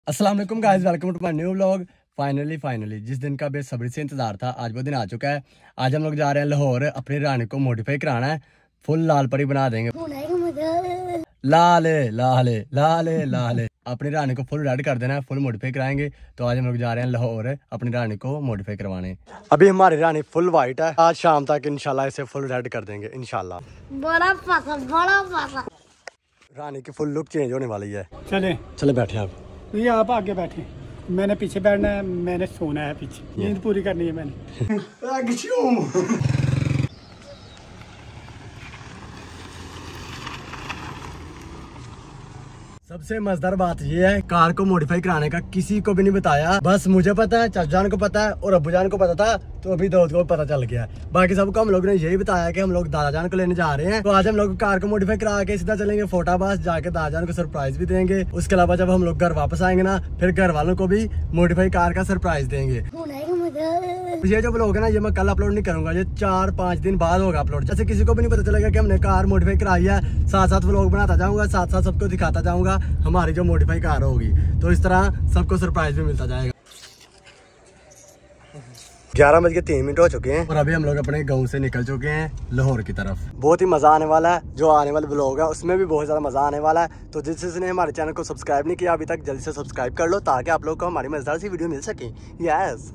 अस्सलाम वालेकुम guys, welcome to my new vlog. Finally जिस दिन का बेसब्री से इंतजार था आज वो दिन आ चुका है। आज हम लोग जा रहे हैं लाहौर, अपनी रानी को मॉडिफाई कराना है, फुल लाल परी बना देंगे। लाले लाले लाले लाले अपनी रानी को फुल रेड कर देना है, फुल मॉडिफाई कराएंगे। तो आज हम लोग जा रहे हैं लाहौर अपनी रानी को मॉडिफाई करवाने। अभी हमारी रानी फुल व्हाइट है, आज शाम तक इंशाल्लाह इसे फुल रेड कर देंगे इंशाल्लाह। बड़ा रानी की फुल लुक चेंज होने वाली है। चले बैठे आप। नहीं, आप आगे बैठे, मैंने पीछे बैठना है, मैंने सोना है पीछे, नींद पूरी करनी है मैंने। सबसे मजेदार बात ये है, कार को मॉडिफाई कराने का किसी को भी नहीं बताया, बस मुझे पता है, चाचाजान को पता है और अब्बूजान को पता था, तो अभी दोस्त को पता चल गया। बाकी सबको हम लोग ने यही बताया कि हम लोग दादाजान को लेने जा रहे हैं। तो आज हम लोग कार को मॉडिफाई करा के सीधा चलेंगे फोटाबास, जाके दादाजान को सरप्राइज भी देंगे। उसके अलावा जब हम लोग घर वापस आएंगे ना, फिर घर वालों को भी मॉडिफाई कार का सरप्राइज देंगे। ये जो ब्लॉग है ना, ये मैं कल अपलोड नहीं करूंगा, ये 4-5 दिन बाद होगा अपलोड। जैसे किसी को भी नहीं पता चलेगा कि हमने कार मॉडिफाई कराई है, साथ साथ व्लॉग बनाता जाऊंगा, साथ साथ सबको दिखाता जाऊंगा हमारी जो मॉडिफाई कार होगी। तो इस तरह सबको सरप्राइज भी मिलता जाएगा। 11:03 हो चुके हैं और अभी हम लोग अपने गांव से निकल चुके हैं लाहौर की तरफ। बहुत ही मजा आने वाला है, जो आने वाले ब्लॉग है उसमें भी बहुत ज्यादा मजा आने वाला है। तो जिसने हमारे चैनल को सब्सक्राइब नहीं किया अभी तक, जल्दी से सब्सक्राइब कर लो ताकि आप लोग को हमारी मजेदार सी वीडियो मिल सके। यस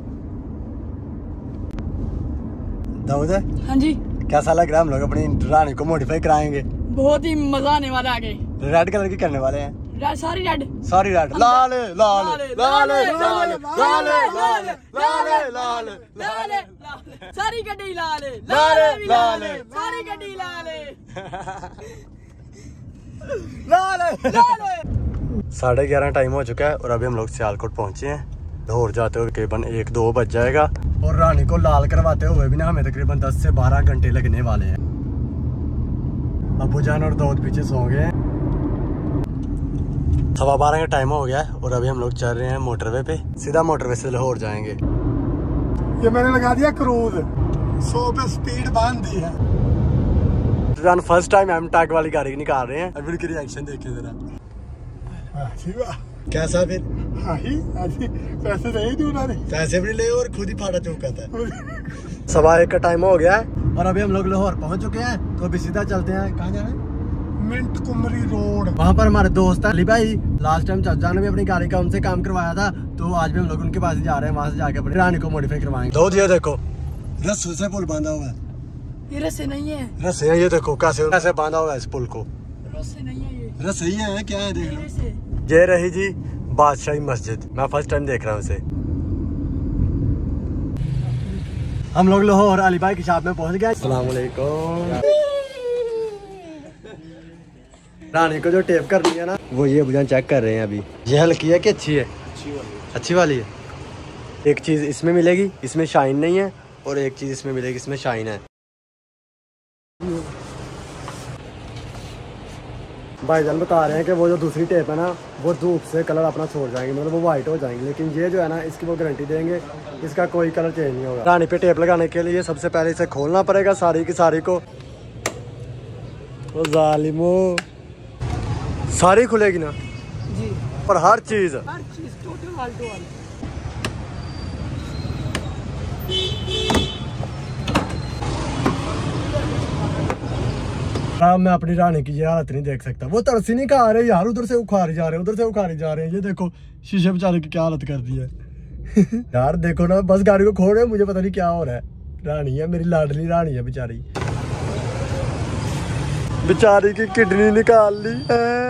दाऊद, हाँ जी, कैसा लग रहा है? हम लोग अपनी रानी को मॉडिफाई कराएंगे, बहुत ही मजा आने वाला है। आगे रेड कलर की करने वाले हैं, सारी रेड लाल लाल लाल लाल लाल लाल लाल लाल सारी गड्डी लाल लाल लाल सारी गड्डी लाल लाल। 11:30 टाइम हो चुका है और अभी हम लोग सियालकोट पहुंचे हैं। लाहौर जाते हुए तकरीबन 1-2 बज जाएगा और रानी को लाल करवाते हुए भी ना हमें तकरीबन 10 से 12 घंटे लगने वाले हैं। अब्बूजान और दाऊद पीछे सो गए हैं। 12:15 का टाइम हो गया है और अभी हम लोग चल रहे हैं मोटरवे पे, सीधा मोटरवे से लाहौर जाएंगे। ये मैंने लगा दिया क्रूज, 100 पे स्पीड बांध दी है। फर्स्ट टाइम हम टैग वाली गाड़ी निकाल रहे हैं, अभी उनकी रिएक्शन देखिए जरा। कैसा फिर? पैसे नहीं दी उन्होंने, पैसे भी ले और खुद ही फाटा चौका था। 1:15 का टाइम हो गया है और अभी हम लोग लाहौर पहुंच चुके हैं। तो अभी सीधा चलते हैं, कहाँ जाना है? Mint Kumri road. वहाँ पर हमारे दोस्त है अली भाई, लास्ट टाइम चाचा ने भी अपनी गाड़ी का उनसे काम करवाया था, तो आज भी हम लोग उनके पास ही जा रहे हैं, वहाँ से जाके अपनी रानी को मॉडिफाई करवाएंगे। दो ये देखो रस्से से पुल बांधा हुआ है। ये रस्से नहीं है, रस्से है, ये देखो कैसे बांधा हुआ है इस पुल को। रस्से नहीं है, ये रस्से ही है, क्या है देख लो। रस्से। ये रही जी बादशाही मस्जिद, मैं फर्स्ट टाइम देख रहा हूँ इसे। हम लोग लाहौर अली भाई की शॉप में पहुंच गए। अस्सलाम वालेकुम। रानी को जो टेप करनी है ना, वो ये बुझान चेक कर रहे हैं अभी। ये हल्की है कि अच्छी है? अच्छी वाली है। एक चीज इसमें मिलेगी, इसमें शाइन नहीं है, और एक चीज इसमें मिलेगी, इसमें शाइन है। भाईजान बता रहे हैं कि वो जो दूसरी टेप है ना, वो धूप से कलर अपना छोड़ जाएंगे, मतलब वो वाइट हो जाएंगे, लेकिन ये जो है ना, इसकी वो गारंटी देंगे, इसका कोई कलर चेंज नहीं होगा। रानी पे टेप लगाने के लिए सबसे पहले इसे खोलना पड़ेगा सारी की सारी को। वो जालिमो, सारी खुलेगी ना जी, पर हर चीज टोटल वाल टू वाल। मैं अपनी रानी की ये हालत नहीं देख सकता। वो तरसी नहीं खा रहे यार, उधर से उखाड़ी जा रहे हैं, उधर से उखाड़ी जा रहे हैं। ये देखो शीशे बेचारे की क्या हालत कर दी है। यार देखो ना, बस गाड़ी को खोल रहे हैं, मुझे पता नहीं क्या हो रहा है। रानी है, मेरी लाडली रानी है बेचारी। बेचारी की किडनी निकाल ली है।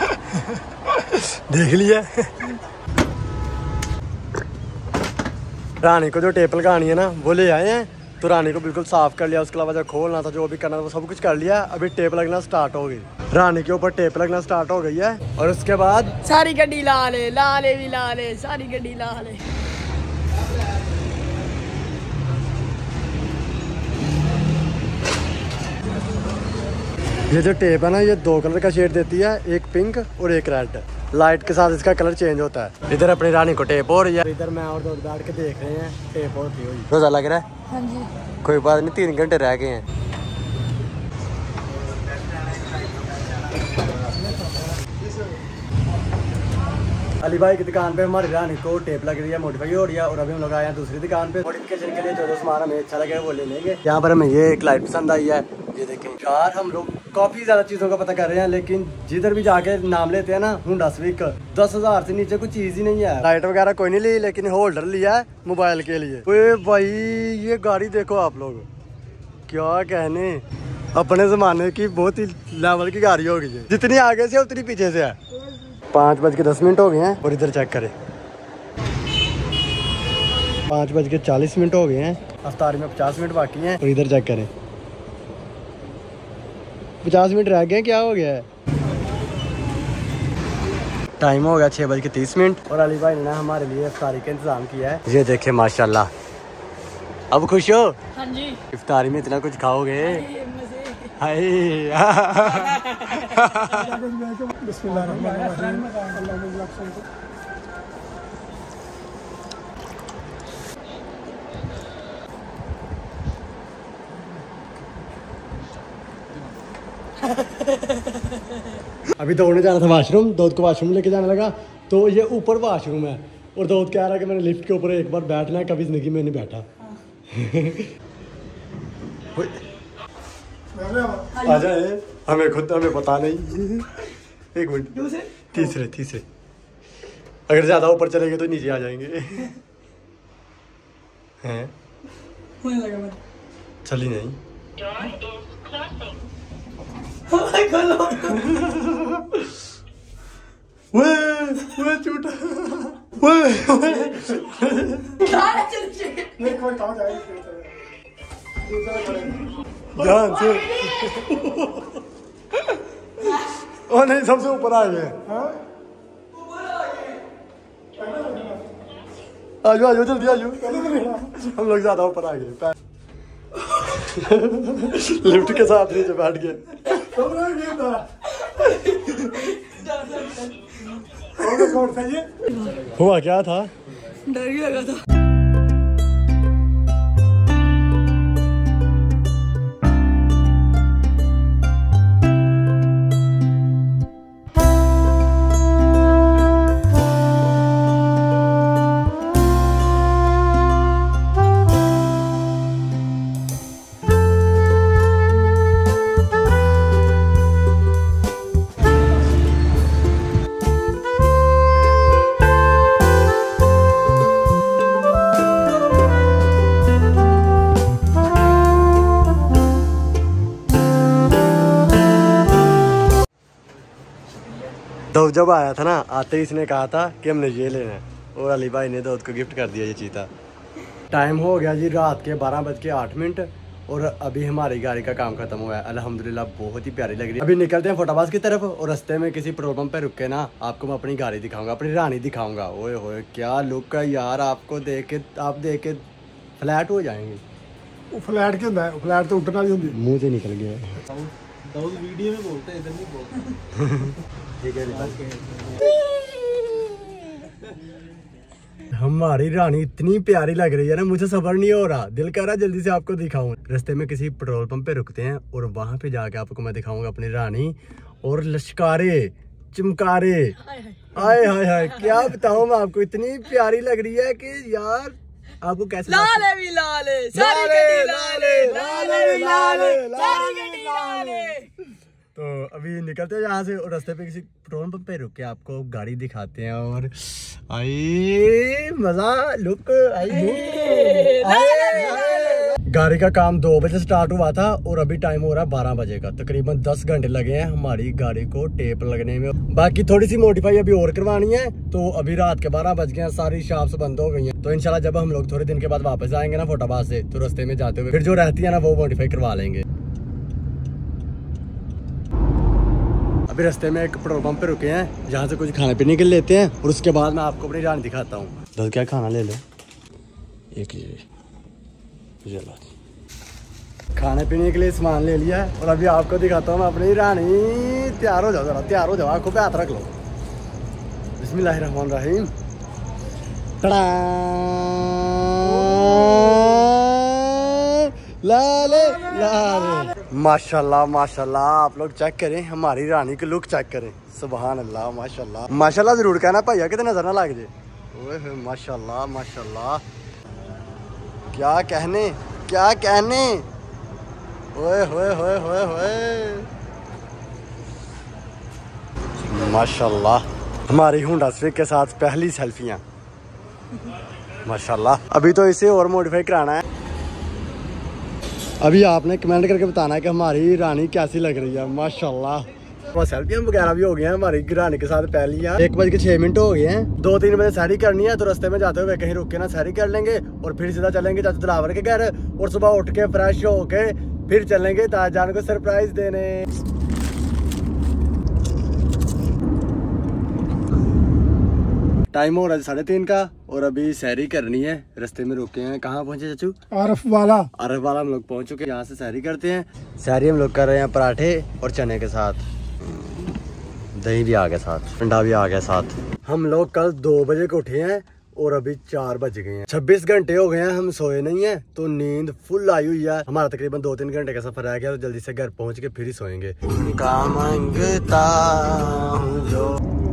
देख लिया। रानी को जो टेप लगानी है ना वो ले आए हैं, तो रानी को बिल्कुल साफ कर लिया, उसके अलावा जो खोलना था जो भी करना था वो सब कुछ कर लिया। अभी टेप लगना स्टार्ट हो गई, रानी के ऊपर टेप लगना स्टार्ट हो गई है। और उसके बाद सारी गड्डी लाल है, लाल है भी लाल है, सारी गड्डी लाल है। ये जो टेप है ना ये 2 कलर का शेड देती है, एक पिंक और एक रेड। लाइट के साथ इसका कलर चेंज होता है। इधर अपनी रानी को टेप हो रही है, इधर मैं और दोस्त बैठ के देख रहे हैं टेप होती हुई। रोजा लग रहा है? हाँ जी। कोई बात नहीं, 3 घंटे रह गए हैं। अली भाई की दुकान पे हमारी रानी को टेप लग रही है, मॉडिफाई हो रही है। और अभी हम लोग आए हैं दूसरी दुकान पे मॉडिफिकेशन के लिए। जो सामान हमें अच्छा लगे वो ले लेंगे। यहाँ पर हमें ये एक लाइट पसंद आई है, ये देखें यार। हम लोग काफी ज्यादा चीजों का पता कर रहे हैं, लेकिन जिधर भी जाके नाम लेते हैं ना हुंडा स्विक 10,000 से नीचे कुछ चीज ही नहीं है। लाइट वगैरह कोई नहीं ली, लेकिन होल्डर लिया है मोबाइल के लिए। ओए भाई ये गाड़ी देखो आप लोग, क्या कहने, अपने जमाने की बहुत ही लेवल की गाड़ी हो गई है। जितनी आगे से उतनी पीछे से है। 5:10 हो गए हैं और इधर चेक करें 5:40 हो गए हैं। अफ्तारी में 50 मिनट बाकी हैं और इधर चेक करें 50 मिनट रह गए। क्या हो गया है? टाइम हो गया 6:30 और अली भाई ने हमारे लिए इफ्तारी का इंतजाम किया है। ये देखे माशाल्लाह। अब खुश हो? हाँ जी। इफ्तारी में इतना कुछ खाओगे? हाय अभी दौड़ने जाना था वाशरूम, दूध को वाशरूम लेके जाने लगा। तो ये ऊपर वाशरूम है और दूध कह रहा है कि मैंने लिफ्ट के ऊपर एक बार बैठना है, कभी जिंदगी में नहीं बैठा। आ जाए, हमें पता नहीं। 1 मिनट, तीसरे अगर ज्यादा ऊपर चलेंगे तो नीचे आ जाएंगे। हैं चली नहीं। वो झूठा ध्यान से। ओ नहीं, सबसे ऊपर आ गए। आजो जल्दी आजो। हम लोग ज्यादा ऊपर आ गए। लिफ्ट के साथ नीचे बैठ गए। हुआ क्या था? डर गया था। तो जब आया था ना, आते ही इसने कहा था कि हमने ये लेना है और अली भाई ने दूध को गिफ्ट कर दिया ये चीता। टाइम हो गया जी रात के 12:08 और अभी हमारी गाड़ी का काम खत्म हुआ है अल्हम्दुलिल्लाह। बहुत ही प्यारी लग रही है। अभी निकलते हैं फटाबाज की तरफ और रास्ते में किसी पेट्रोल पंप पे रुक के ना आपको मैं अपनी गाड़ी दिखाऊंगा, अपनी रानी दिखाऊंगा। ओए होए क्या लुक है यार, आपको देख के आप देख के फ्लैट हो जाएंगे। फ्लैट क्या है? फ्लैट तो उठना नहीं होती। मुँह से निकल गया। वीडियो में बोलते हैं, इधर नहीं बोलते। ठीक है। हमारी रानी इतनी प्यारी लग रही है ना, मुझे सब्र नहीं हो रहा, दिल कर रहा है जल्दी से आपको दिखाऊं। रास्ते में किसी पेट्रोल पंप पे रुकते हैं और वहां पे जाके आपको मैं दिखाऊंगा अपनी रानी और लश्कारे चमकारे। आए हाय हाय क्या बताऊं मैं आपको, इतनी प्यारी लग रही है कि यार आपको कैसे। लाल है भी लाल है, सारी गड्डी लाल है, लाल है भी लाल है, सारी गड्डी लाल है। तो अभी निकलते हैं यहाँ से और रास्ते पे किसी पेट्रोल पंप पे रुक के आपको गाड़ी दिखाते हैं। और आई मजा लुक आई। गाड़ी का काम 2 बजे स्टार्ट हुआ था और अभी टाइम हो रहा है 12 बजे का। तकरीबन 10 घंटे लगे हैं हमारी गाड़ी को टेप लगने में। बाकी थोड़ी सी मॉडिफाई अभी और करवानी है। तो अभी रात के 12 बज गए हैं, सारी शॉप्स बंद हो गई हैं। तो इंशाल्लाह जब हम लोग थोड़े दिन के बाद वापस आएंगे ना फटाफट से, तो रास्ते में जाते हुए फिर जो रहती है ना वो मॉडिफाई करवा लेंगे। अभी रास्ते में एक पेट्रोल पंप पे रुके हैं, जहाँ से कुछ खाने पीने के लिए लेते हैं और उसके बाद मैं आपको अपनी रानी दिखाता हूँ। तो क्या खाना ले लो, एक खाने पीने के लिए सामान ले लिया है और अभी आपको दिखाता हूँ मैं अपनी रानी। तैयार हो जाओ जरा, तैयार हो जाओ, आंखों पे हाथ रख लो। बिस्मिल्लाहिर्रहमानिर्रहीम। लाले लाले, माशाल्लाह माशाल्लाह। आप लोग चेक करें हमारी रानी के लुक चेक करें। सुभान अल्लाह, माशाल्लाह माशाल्लाह जरूर कहना भैया, कितने नजर ना लग जाए। ओए माशाल्लाह माशाल्लाह, क्या कहने क्या कहने। ओए होए होए होए होए, माशाल्लाह। हमारी हुंडा स्विक के साथ पहली सेल्फियां, माशाल्लाह। अभी तो इसे और मॉडिफाई कराना है। अभी आपने कमेंट करके बताना है कि हमारी रानी कैसी लग रही है, माशाल्लाह। सेल्फियां वगैरह भी हो गई हैं हमारी रानी के साथ पहलियां। 1:06 हो गए हैं। 2-3 बजे सैरी करनी है, तो रास्ते में जाते हुए कहीं रुक के ना सैरी कर लेंगे और फिर सीधा चलेंगे चाचा दिलावर के घर। और सुबह उठ के फ्रेश होके फिर चलेंगे ताजान को सरप्राइज देने। टाइम हो रहा है 3:30 का और अभी सैरी करनी है। रास्ते में रुके हैं, कहाँ पहुंचे चाचू? आरफ वाला हम लोग पहुंच चुके हैं। यहाँ से सैरी करते हैं। सैरी हम लोग कर रहे हैं पराठे और चने के साथ, दही भी आ गया साथ, अंडा भी आ गया साथ। हम लोग कल 2 बजे को उठे हैं और अभी 4 बज गए हैं। 26 घंटे हो गए हैं हम सोए नहीं है, तो नींद फुल आई हुई है। हमारा तकरीबन 2-3 घंटे का सफर रह गया, तो जल्दी से घर पहुंच के फिर ही सोएंगे। मांगता हूं जो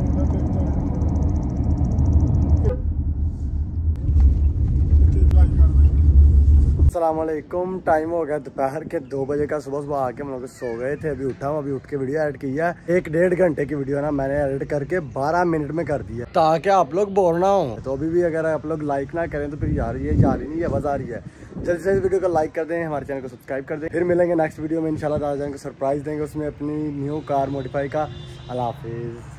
अस्सलामुअलैकुम। टाइम हो गया दोपहर के 2 बजे का। सुबह आके हम लोग सो गए थे, अभी उठा हूँ। अभी उठ के वीडियो एडिट किया है। 1-1.5 घंटे की वीडियो ना मैंने एडिट करके 12 मिनट में कर दिया, ताकि आप लोग बोर ना हो। तो अभी भी अगर आप लोग लाइक ना करें तो फिर यार ये जा रही नहीं है, आवाज आ रही है। जल्दी से वीडियो को लाइक कर दें, हमारे चैनल को सब्सक्राइब कर दें। फिर मिलेंगे नेक्स्ट वीडियो में इंशाल्लाह। दादा जान को सरप्राइज देंगे उसमें अपनी न्यू कार मॉडिफाई का। अल्लाह हाफिज।